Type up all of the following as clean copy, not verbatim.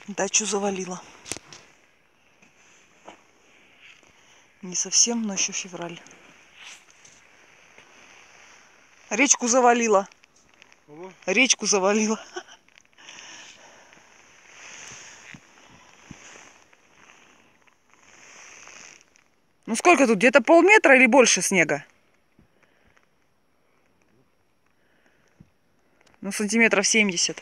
Дачу завалило. Не совсем, но еще февраль. Речку завалило. Речку завалило. Ну сколько тут? Где-то полметра или больше снега? Ну, сантиметров 70.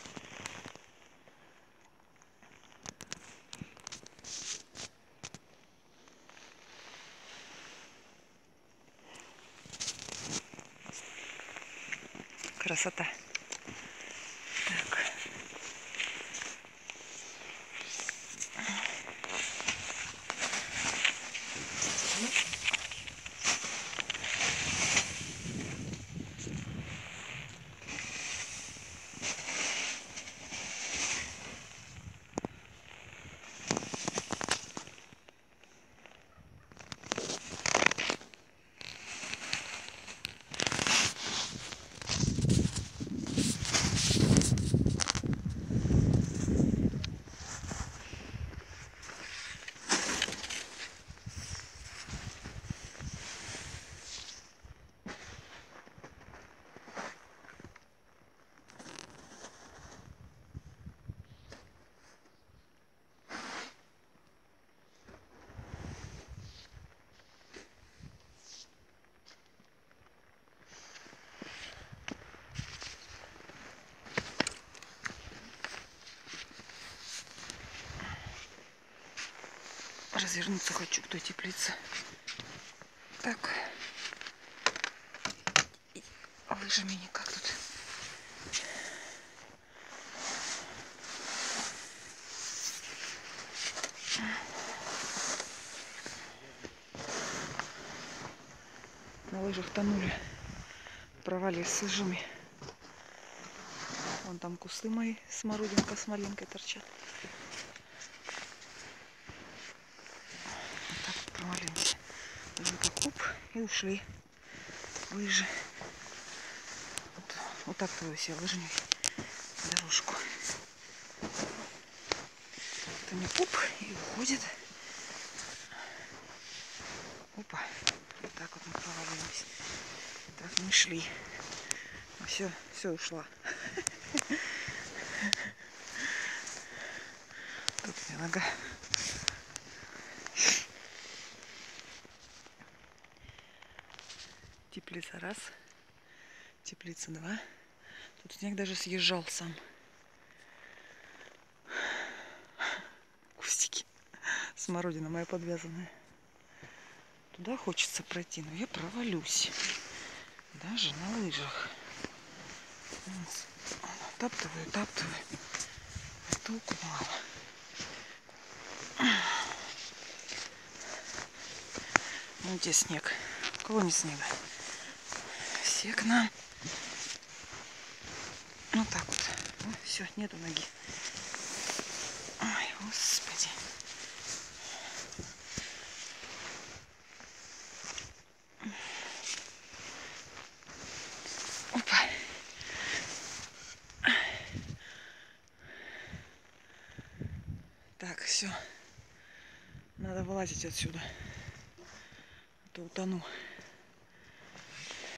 Красота. Так. Развернуться хочу к той теплице. Так. И лыжами никак тут. На лыжах тонули. Провалились с лыжами. Вон там кусты мои, смородинка с малинкой торчат. Вот так вот провалились. Только хоп, и ушли лыжи. Вот так твою себе лыжню дорожку. Вот они хоп, и уходит. Опа. Вот так вот мы провалились. Так мы шли. Все ушла. Тут у меня нога. Теплица раз. Теплица два. Тут снег даже съезжал сам. Кустики. Смородина моя подвязанная. Туда хочется пройти, но я провалюсь. Даже на лыжах. Таптываю. Толку мало. Ну где снег? У кого нет снега? Все к нам. Ну так вот. Ну, все, нету ноги. Ой, господи. Опа. Так, все. Надо вылазить отсюда. А то утону.